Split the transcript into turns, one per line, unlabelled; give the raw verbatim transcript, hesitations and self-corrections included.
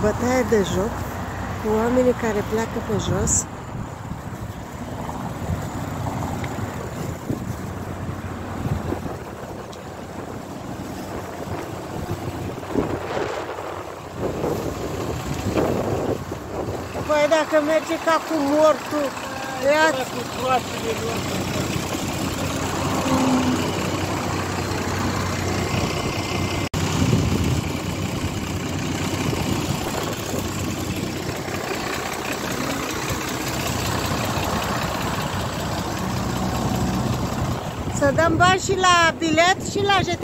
bătaie de joc cu oamenii care pleacă pe jos. Păi dacă merge ca cu mortul, ia să dăm bani și la bilet și la J T.